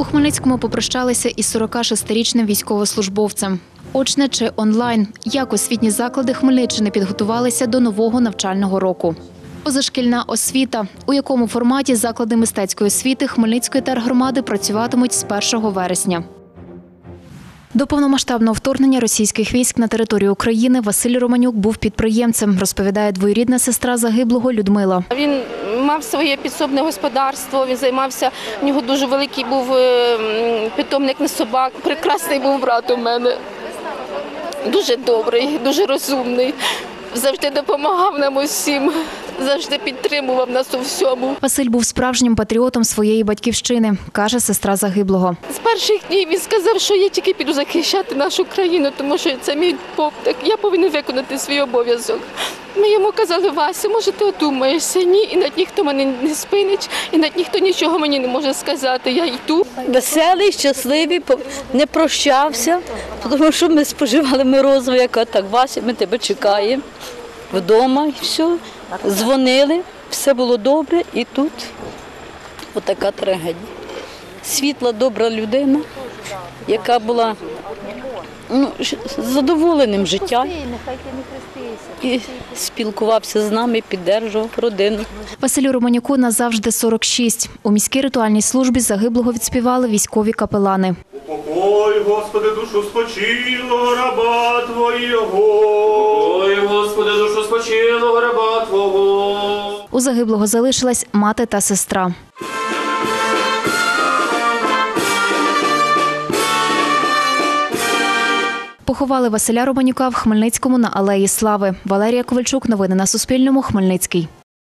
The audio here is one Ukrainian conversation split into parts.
Хмельницькому попрощалися із 46-річним військовослужбовцем. Очне чи онлайн? Як освітні заклади Хмельниччини підготувалися до нового навчального року? Позашкільна освіта. У якому форматі заклади мистецької освіти Хмельницької тергромади працюватимуть з 1 вересня? До повномасштабного вторгнення російських військ на територію України Василь Романюк був підприємцем, розповідає двоюрідна сестра загиблого Людмила. Він мав своє підсобне господарство, він займався, у нього дуже великий був питомник на собак, прекрасний був брат у мене, дуже добрий, дуже розумний, завжди допомагав нам усім, завжди підтримував нас у всьому. Василь був справжнім патріотом своєї батьківщини, каже сестра загиблого. З перших днів він сказав, що я тільки піду захищати нашу країну, тому що це мій повтик, я повинен виконати свій обов'язок. Ми йому казали: Вася, може ти одумаєшся? Ні, і навіть ніхто мене не спинить, і навіть ніхто нічого мені не може сказати, я йду. Веселий, щасливий, не прощався, тому що ми споживали морозиво, яка так: Вася, ми тебе чекаємо вдома, і все. Дзвонили, все було добре, і тут отака трагедія. Світла, добра людина, яка була задоволеним життям і спілкувався з нами, підтримував родину. Василю Романюку назавжди 46. У міській ритуальній службі загиблого відспівали військові капелани. Упокой, Господи, душу спочилого раба Твоєго. Упокой, Господи, душу спочилого раба Твого. У загиблого залишилась мати та сестра. Поховали Василя Романюка в Хмельницькому на Алеї Слави. Валерія Ковальчук. Новини на Суспільному. Хмельницький.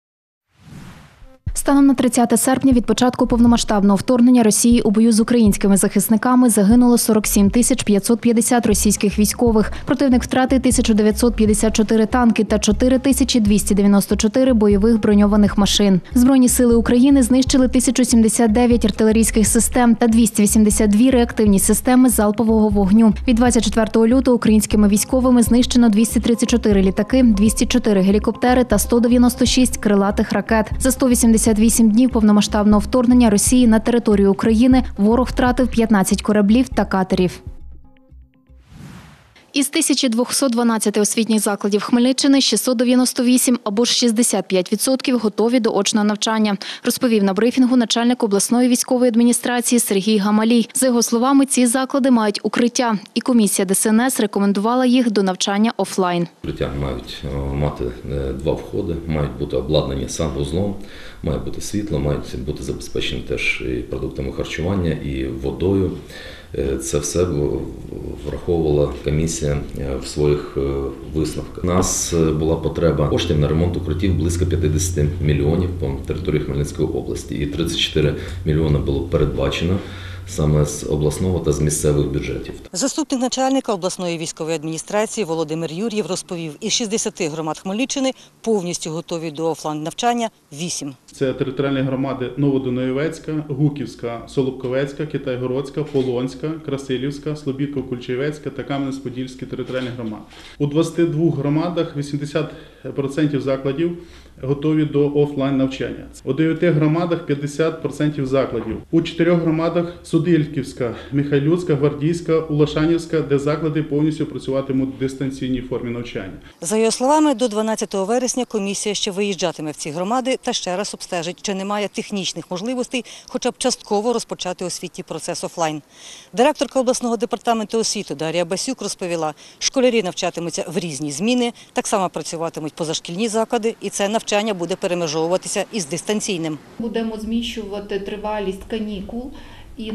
Станом на 30 серпня від початку повномасштабного вторгнення Росії у бою з українськими захисниками загинуло 47 550 російських військових. Противник втратив 1954 танки та 4294 бойових броньованих машин. Збройні сили України знищили 1079 артилерійських систем та 282 реактивні системи залпового вогню. Від 24 лютого українськими військовими знищено 234 літаки, 204 гелікоптери та 196 крилатих ракет. За 188 днів повномасштабного вторгнення Росії на територію України ворог втратив 15 кораблів та катерів. Із 1212 освітніх закладів Хмельниччини 698 або ж 65% готові до очного навчання, розповів на брифінгу начальник обласної військової адміністрації Сергій Гамалій. За його словами, ці заклади мають укриття, і комісія ДСНС рекомендувала їх до навчання офлайн. Укриття мають мати 2 входи, мають бути обладнані санвузлом, має бути світло, мають бути забезпечені теж і продуктами харчування, і водою. Це все враховувала комісія в своїх висновках. У нас була потреба коштів на ремонт укриттів близько 50 мільйонів по території Хмельницької області. І 34 мільйони було передбачено саме з обласного та з місцевих бюджетів. Заступник начальника обласної військової адміністрації Володимир Юр'єв розповів, із 60 громад Хмельниччини повністю готові до офлайн-навчання 8. Це територіальні громади Новодунаєвецька, Гуківська, Солобковецька, Китайгородська, Полонська, Красилівська, Слобідко-Кульчевецька та Кам'янець-Подільські територіальні громади. У 22 громадах 80% закладів готові до офлайн-навчання. У 9 громадах 50% закладів. У 4 громадах Судильківська, Михайлівська, Гвардійська, Улашанівська, де заклади повністю працюватимуть в дистанційній формі навчання. За його словами, до 12 вересня комісія ще виїжджатиме в ці громади та ще раз обстежить, чи немає технічних можливостей хоча б частково розпочати освітній процес офлайн. Директорка обласного департаменту освіти Дар'я Басюк розповіла, школярі навчатимуться в різні зміни, так само працюватимуть позашкільні заклади, і це навчання буде перемежовуватися із дистанційним. Будемо зміщувати тривалість канікул. І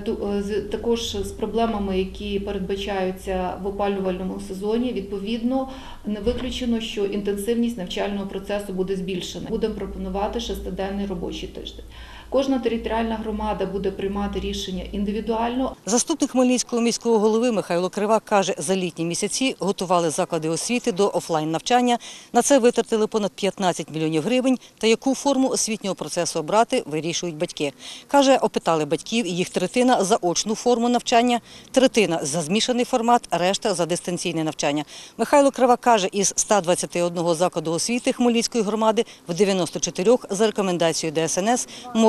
також з проблемами, які передбачаються в опалювальному сезоні, відповідно, не виключено, що інтенсивність навчального процесу буде збільшена. Будемо пропонувати 6-денний робочий тиждень. Кожна територіальна громада буде приймати рішення індивідуально. Заступник Хмельницького міського голови Михайло Кривак каже, за літні місяці готували заклади освіти до офлайн-навчання. На це витратили понад 15 мільйонів гривень. Та яку форму освітнього процесу обрати, вирішують батьки. Каже, опитали батьків, і їх третина за очну форму навчання, третина за змішаний формат, решта за дистанційне навчання. Михайло Кривак каже, із 121 закладу освіти Хмельницької громади в 94 за рекомендацією ДСНС можна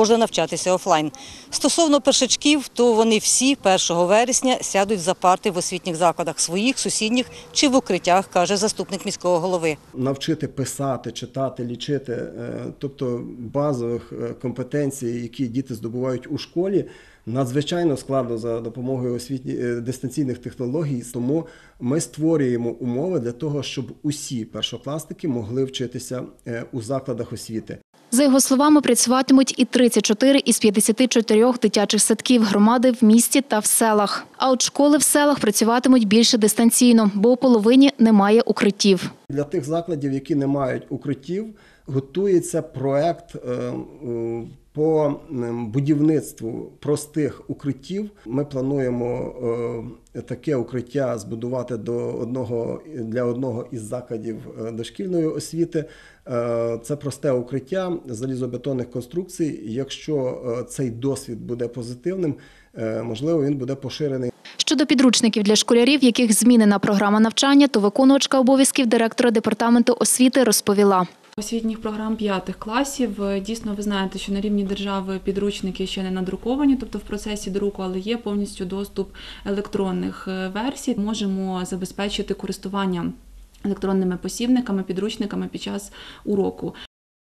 можна навчатися офлайн. Стосовно першачків, то вони всі 1 вересня сядуть за парти в освітніх закладах своїх, сусідніх чи в укриттях, каже заступник міського голови. Навчити писати, читати, лічити, тобто базових компетенцій, які діти здобувають у школі, надзвичайно складно за допомогою дистанційних технологій, тому ми створюємо умови для того, щоб усі першокласники могли вчитися у закладах освіти. За його словами, працюватимуть і 34 із 54 дитячих садків громади в місті та в селах. А от школи в селах працюватимуть більше дистанційно, бо у половині немає укриттів. Для тих закладів, які не мають укриттів, готується проект по будівництву простих укриттів. Ми плануємо таке укриття збудувати для одного із закладів дошкільної освіти. Це просте укриття залізобетонних конструкцій. Якщо цей досвід буде позитивним, можливо, він буде поширений. Щодо підручників для школярів, яких змінена програма навчання, то виконувачка обов'язків директора департаменту освіти розповіла. Освітніх програм 5 класів. Дійсно, ви знаєте, що на рівні держави підручники ще не надруковані, тобто в процесі друку, але є повністю доступ електронних версій. Можемо забезпечити користування електронними посібниками, підручниками під час уроку.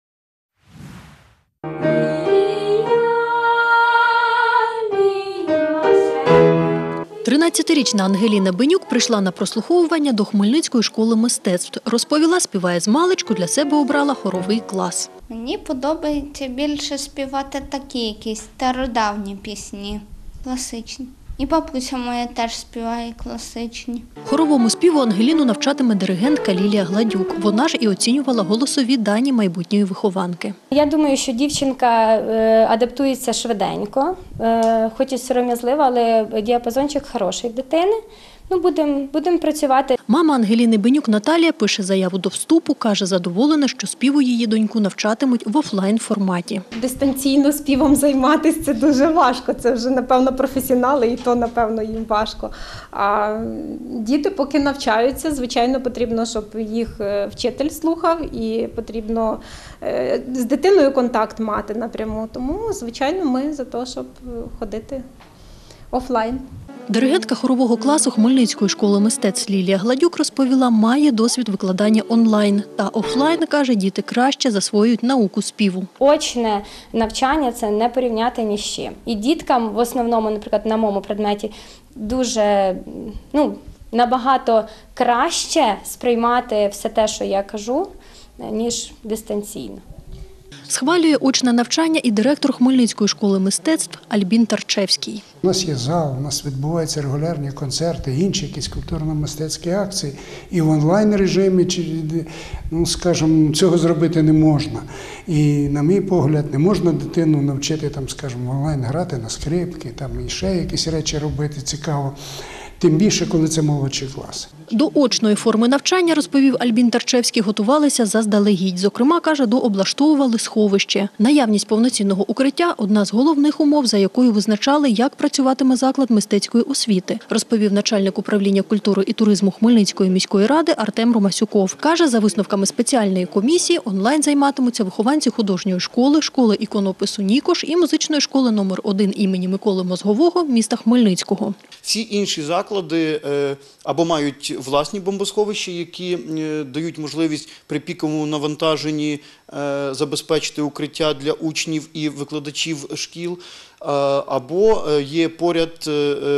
13-річна Ангеліна Бенюк прийшла на прослуховування до Хмельницької школи мистецтв. Розповіла, співає змалечку, для себе обрала хоровий клас. Мені подобається більше співати такі якісь стародавні пісні, класичні. І бабуся моя теж співає класичні. Хоровому співу Ангеліну навчатиме диригентка Лілія Гладюк. Вона ж і оцінювала голосові дані майбутньої вихованки. Я думаю, що дівчинка адаптується швиденько, хоч і сором'язлива, але діапазончик хороший в дитини. Ну, будемо працювати. Мама Ангеліни Бенюк Наталія пише заяву до вступу, каже, задоволена, що співу її доньку навчатимуть в офлайн-форматі. Дистанційно співом займатися – це дуже важко. Це вже, напевно, професіонали, і то, напевно, їм важко. А діти поки навчаються, звичайно, потрібно, щоб їх вчитель слухав, і потрібно з дитиною контакт мати напряму. Тому, звичайно, ми за те, щоб ходити офлайн. Диригентка хорового класу Хмельницької школи мистецтв Лілія Гладюк розповіла, має досвід викладання онлайн. Та офлайн, каже, діти краще засвоюють науку співу. Очне навчання – це не порівняти ні з чим. І діткам, в основному, наприклад, на моєму предметі, дуже, набагато краще сприймати все те, що я кажу, ніж дистанційно. Схвалює очне навчання і директор Хмельницької школи мистецтв Альбін Тарчевський. У нас є зал, у нас відбуваються регулярні концерти, інші якісь культурно-мистецькі акції. І в онлайн-режимі, цього зробити не можна. І, на мій погляд, не можна дитину навчити, онлайн грати на скрипки, і ще якісь речі робити цікаво. Тим більше, коли це молодші класи. До очної форми навчання, розповів Альбін Тарчевський, готувалися заздалегідь. Зокрема, каже, дооблаштовували сховище. Наявність повноцінного укриття – одна з головних умов, за якою визначали, як працюватиме заклад мистецької освіти, розповів начальник управління культури і туризму Хмельницької міської ради Артем Ромасюков. Каже, за висновками спеціальної комісії, онлайн займатимуться вихованці художньої школи, школи іконопису «Нікош» і музичної школи номер 1 імені Миколи Мозгового міста Хмельницького. Всі інші заклади або мають власні бомбосховища, які дають можливість при піковому навантаженні забезпечити укриття для учнів і викладачів шкіл, або є поряд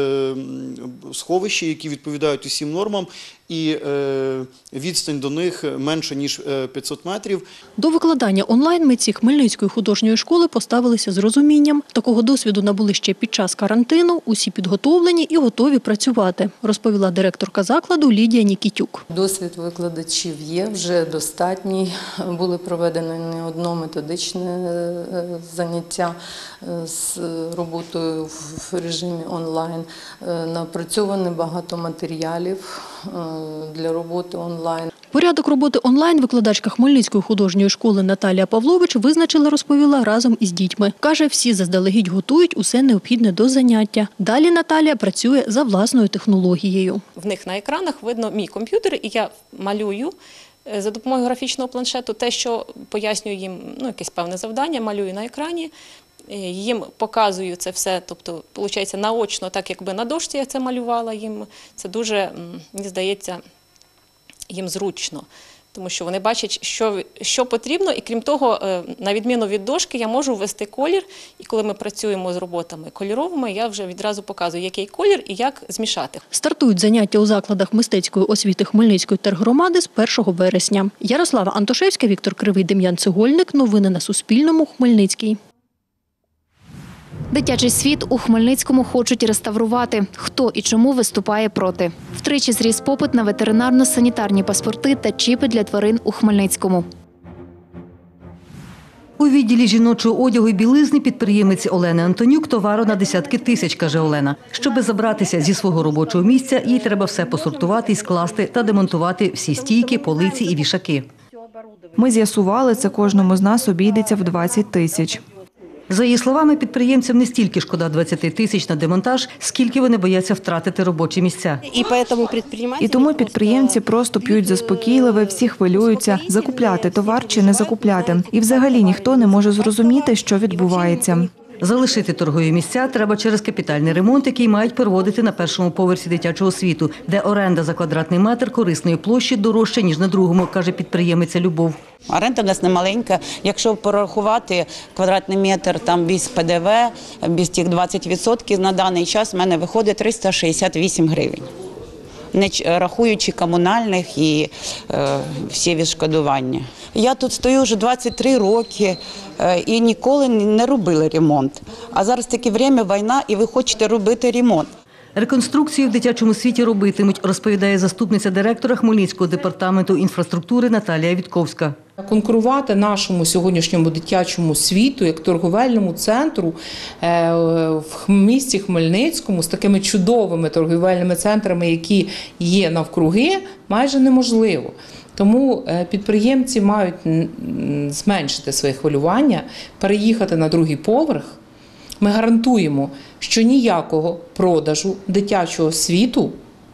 сховища, які відповідають усім нормам, і відстань до них менша, ніж 500 метрів. До викладання онлайн митці Хмельницької художньої школи поставилися з розумінням. Такого досвіду набули ще під час карантину, усі підготовлені і готові працювати, розповіла директорка закладу Лідія Нікітюк. Досвід викладачів є, вже достатній. Були проведені не одно методичне заняття з роботою в режимі онлайн. Напрацьовано багато матеріалів для роботи онлайн. Порядок роботи онлайн викладачка Хмельницької художньої школи Наталія Павлович визначила, розповіла, разом із дітьми. Каже, всі заздалегідь готують усе необхідне до заняття. Далі Наталія працює за власною технологією. В них на екранах видно мій комп'ютер, і я малюю за допомогою графічного планшету те, що пояснюю їм якесь певне завдання, малюю на екрані. їм показую це все, тобто, виходить, наочно, так якби на дошці я це малювала, їм це дуже, мені здається, їм зручно. Тому що вони бачать, що потрібно, і крім того, на відміну від дошки, я можу ввести колір, і коли ми працюємо з роботами кольоровими, я вже відразу показую, який колір і як змішати. Стартують заняття у закладах мистецької освіти Хмельницької тергромади з 1 вересня. Ярослава Антошевська, Віктор Кривий, Дем'ян Цегольник. Новини на Суспільному. Хмельницький. Дитячий світ у Хмельницькому хочуть реставрувати. Хто і чому виступає проти? Втричі зріс попит на ветеринарно-санітарні паспорти та чіпи для тварин у Хмельницькому. У відділі жіночого одягу і білизни підприємиці Олени Антонюк товару на десятки тисяч, каже Олена. Щоби забратися зі свого робочого місця, їй треба все посортувати і скласти та демонтувати всі стійки, полиці і вішаки. Ми з'ясували, це кожному з нас обійдеться в 20 тисяч. За її словами, підприємцям не стільки шкода 20 тисяч на демонтаж, скільки вони бояться втратити робочі місця. І тому підприємці просто п'ють заспокійливе, всі хвилюються, закупляти товар чи не закупляти. І взагалі ніхто не може зрозуміти, що відбувається. Залишити торгові місця треба через капітальний ремонт, який мають проводити на першому поверсі дитячого світу, де оренда за квадратний метр корисної площі дорожча, ніж на другому, каже підприємиця Любов. Оренда в нас не маленька. Якщо порахувати квадратний метр там без ПДВ, без тих 20%, на даний час в мене виходить 368 гривень. Не рахуючи комунальних і всі відшкодування. Я тут стою вже 23 роки і ніколи не робила ремонт. А зараз таке час, війна, і ви хочете робити ремонт. Реконструкцію в дитячому світі робитимуть, розповідає заступниця директора Хмельницького департаменту інфраструктури Наталія Вітковська. Конкурувати нашому сьогоднішньому дитячому світу як торговельному центру в місті Хмельницькому з такими чудовими торговельними центрами, які є навкруги, майже неможливо. Тому підприємці мають зменшити своє хвилювання, переїхати на другий поверх. Ми гарантуємо, що ніякого продажу дитячого світу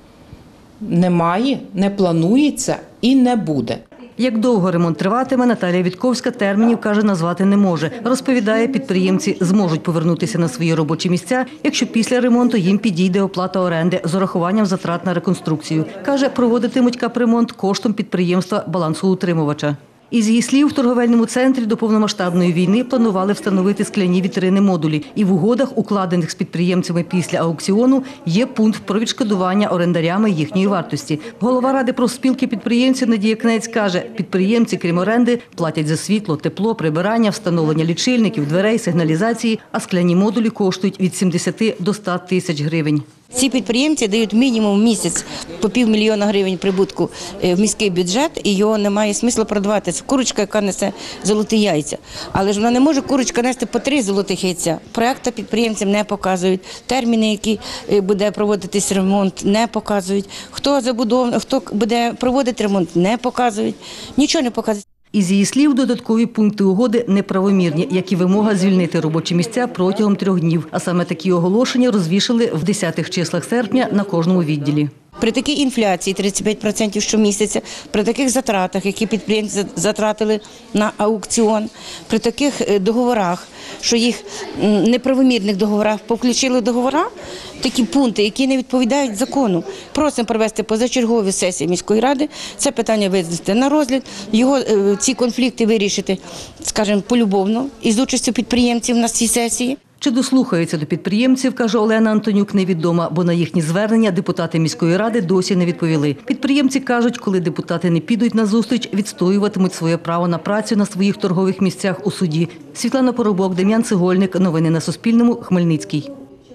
немає, не планується і не буде. Як довго ремонт триватиме, Наталія Вітковська термінів, каже, назвати не може. Розповідає, підприємці зможуть повернутися на свої робочі місця, якщо після ремонту їм підійде оплата оренди з урахуванням затрат на реконструкцію. Каже, проводитимуть капремонт коштом підприємства балансоутримувача. Із її слів, в торговельному центрі до повномасштабної війни планували встановити скляні вітрини-модулі. І в угодах, укладених з підприємцями після аукціону, є пункт про відшкодування орендарями їхньої вартості. Голова Ради профспілки підприємців Надія Кнець каже, підприємці, крім оренди, платять за світло, тепло, прибирання, встановлення лічильників, дверей, сигналізації, а скляні модулі коштують від 70 до 100 тисяч гривень. Ці підприємці дають мінімум в місяць по $500 000 гривень прибутку в міський бюджет, і його немає смисла продавати. Це курочка, яка несе золоті яйця. Але ж вона не може курочка нести по 3 золотих яйця. Проекти підприємцям не показують, терміни, які буде проводитись ремонт, не показують. Хто буде проводити ремонт, не показують. Нічого не показують. Із її слів, додаткові пункти угоди неправомірні, як і вимога звільнити робочі місця протягом 3 днів. А саме такі оголошення розвішали в 10-х числах серпня на кожному відділі. При такій інфляції 35% щомісяця, при таких затратах, які підприємці затратили на аукціон, при таких договорах, що їх неправомірних договорах повключили в договори, такі пункти, які не відповідають закону. Просимо провести позачергові сесії міської ради, це питання винести на розгляд, ці конфлікти вирішити, скажімо, полюбовно, із участю підприємців на цій сесії. Чи дослухаються до підприємців, каже Олена Антонюк, невідомо, бо на їхні звернення депутати міської ради досі не відповіли. Підприємці кажуть, коли депутати не підуть на зустріч, відстоюватимуть своє право на працю на своїх торгових місцях у суді. Світлана Поробок, Дем'ян Цегольник. Новини на Суспільному. Хмельницький.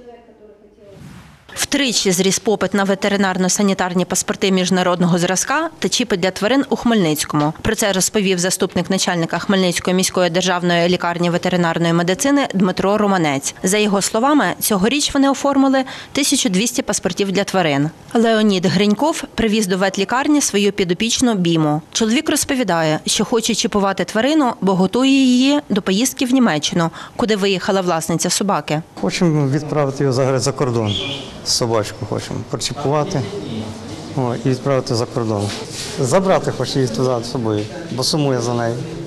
Втричі зріс попит на ветеринарно-санітарні паспорти міжнародного зразка та чіпи для тварин у Хмельницькому. Про це розповів заступник начальника Хмельницької міської державної лікарні ветеринарної медицини Дмитро Романець. За його словами, цьогоріч вони оформили 1200 паспортів для тварин. Леонід Гриньков привіз до ветлікарні свою підопічну Біму. Чоловік розповідає, що хоче чіпувати тварину, бо готує її до поїздки в Німеччину, куди виїхала власниця собаки. Хочемо відправити його за кордон. Собачку хочемо причіпувати і відправити за кордон. Забрати хочу її туди з собою, бо сумує за нею.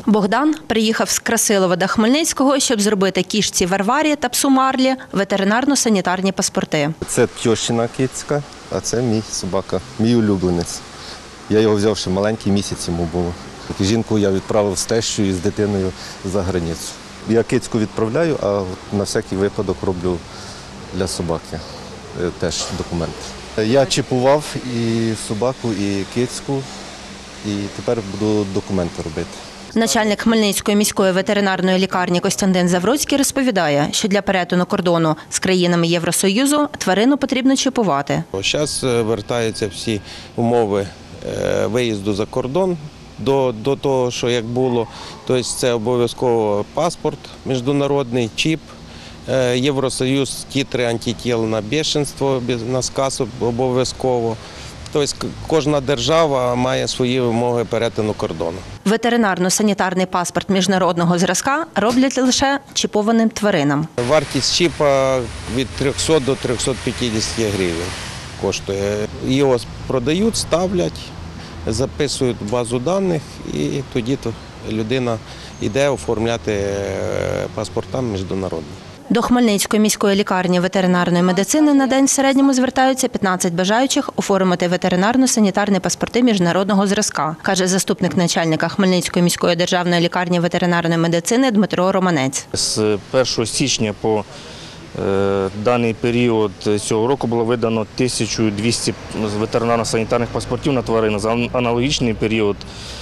Богдан приїхав з Красилова до Хмельницького, щоб зробити кішці Варварі та псу Марлі ветеринарно-санітарні паспорти. Це тьощина кицька, а це мій собака, мій улюбленець. Я його взяв ще маленький, місяць йому було. Жінку я відправив з тещою і з дитиною за границю. Я кицьку відправляю, а на всякий випадок роблю для собаки теж документи. Я чіпував і собаку, і кицьку, і тепер буду документи робити. Начальник Хмельницької міської ветеринарної лікарні Костянтин Завроцький розповідає, що для перетину кордону з країнами Євросоюзу тварину потрібно чіпувати. Зараз вертаються всі умови виїзду за кордон до того, що як було. Тобто це обов'язково паспорт міжнародний, чіп, Євросоюз, титри антитіл на бешенство, на сказ обов'язково. Тобто кожна держава має свої вимоги перетину кордону. Ветеринарно-санітарний паспорт міжнародного зразка роблять лише чіпованим тваринам. Вартість чіпа від 300 до 350 гривень коштує. Його продають, ставлять, записують в базу даних і тоді людина йде оформляти паспорта міжнародні. До Хмельницької міської лікарні ветеринарної медицини на день в середньому звертаються 15 бажаючих оформити ветеринарно-санітарні паспорти міжнародного зразка, каже заступник начальника Хмельницької міської державної лікарні ветеринарної медицини Дмитро Романець. З 1 січня по даний період цього року було видано 1200 ветеринарно-санітарних паспортів на тварин. За аналогічний період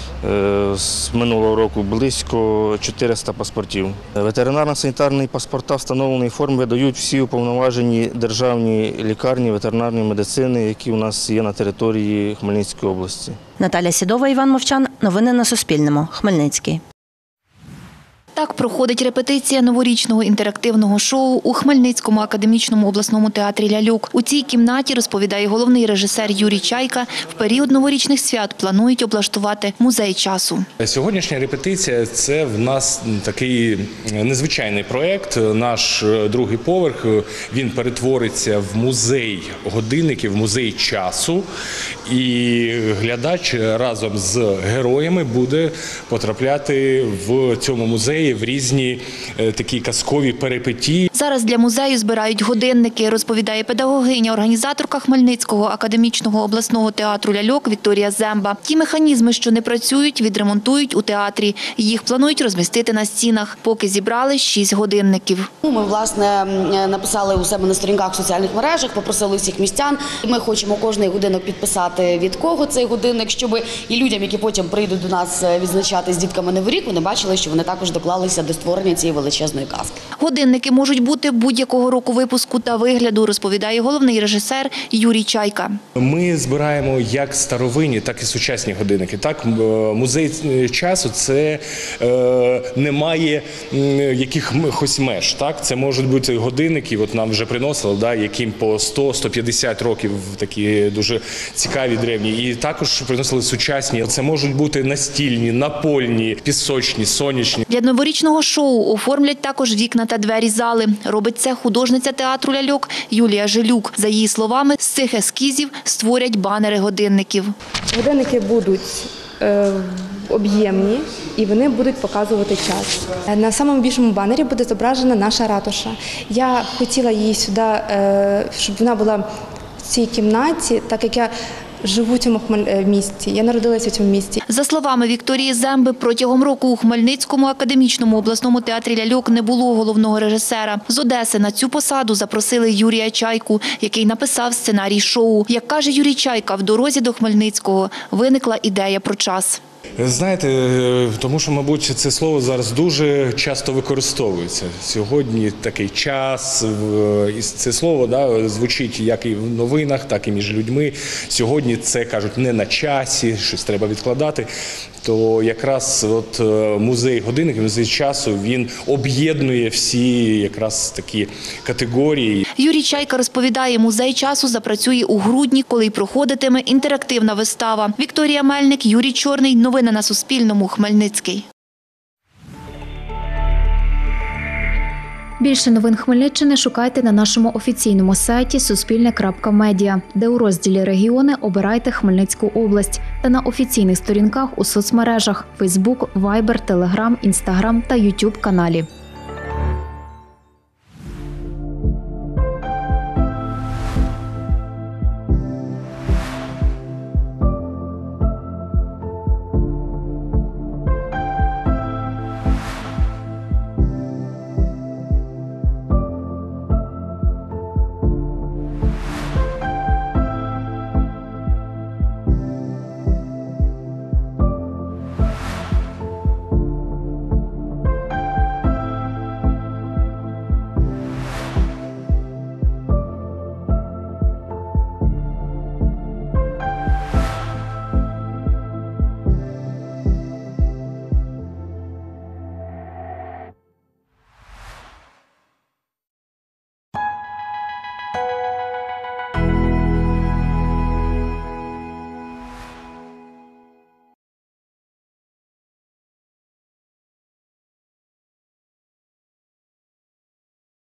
з минулого року близько 400 паспортів. Ветеринарно-санітарні паспорта встановленої форми видають всі уповноважені державні лікарні ветеринарної медицини, які у нас є на території Хмельницької області. Наталя Сідова, Іван Мовчан. Новини на Суспільному. Хмельницький. Так проходить репетиція новорічного інтерактивного шоу у Хмельницькому академічному обласному театрі «Ляльок». У цій кімнаті, розповідає головний режисер Юрій Чайка, в період новорічних свят планують облаштувати музей часу. Сьогоднішня репетиція – це в нас такий незвичайний проєкт. Наш другий поверх, він перетвориться в музей годинників, в музей часу. І глядач разом з героями буде потрапляти в цьому музеї в різні такі казкові перипетії. Зараз для музею збирають годинники, розповідає педагогиня, організаторка Хмельницького академічного обласного театру «Ляльок» Вікторія Земба. Ті механізми, що не працюють, відремонтують у театрі. Їх планують розмістити на стінах. Поки зібрали 6 годинників. Ми, власне, написали у себе на сторінках в соціальних мережах, попросили всіх містян. Ми хочемо кожний годинок підписати, від кого цей годинник, щоб і людям, які потім прийдуть до нас відзначати з дітками Новий рік, вони бачили, що вони також доклалися до створення цієї величезної казки. Годинники можуть бути будь-якого року випуску та вигляду, розповідає головний режисер Юрій Чайка. Ми збираємо як старовинні, так і сучасні годинники. Так, музей часу – це немає якихось меж. Так, це можуть бути годинники, от нам вже приносили, яким по 100-150 років, такі дуже цікаві, древні. І також приносили сучасні. Це можуть бути настільні, напольні, пісочні, сонячні. Для новорічного шоу оформлять також вікна та двері зали. Робить це художниця театру «Ляльок» Юлія Жилюк. За її словами, з цих ескізів створять банери годинників. Годинники будуть об'ємні і вони будуть показувати час. На самому більшому банері буде зображена наша ратуша. Я хотіла її сюди, щоб вона була в цій кімнаті, так як я живу в цьому місті, я народилася в цьому місті. За словами Вікторії Земби, протягом року у Хмельницькому академічному обласному театрі «Ляльок» не було головного режисера. З Одеси на цю посаду запросили Юрія Чайку, який написав сценарій шоу. Як каже Юрій Чайка, в дорозі до Хмельницького виникла ідея про час. Знаєте, тому що, мабуть, це слово зараз дуже часто використовується. Сьогодні такий час, і це слово звучить як і в новинах, так і між людьми. Сьогодні це, кажуть, не на часі, щось треба відкладати. То якраз музей годинників, музей часу, він об'єднує всі якраз такі категорії. Юрій Чайка розповідає, музей часу запрацює у грудні, коли й проходитиме інтерактивна вистава. Вікторія Мельник, Юрій Чорний. Новини на Суспільному. Хмельницький. Більше новин Хмельниччини шукайте на нашому офіційному сайті suspilne.media, де у розділі «Регіони» обирайте Хмельницьку область та на офіційних сторінках у соцмережах – Facebook, Viber, Telegram, Instagram та YouTube каналі.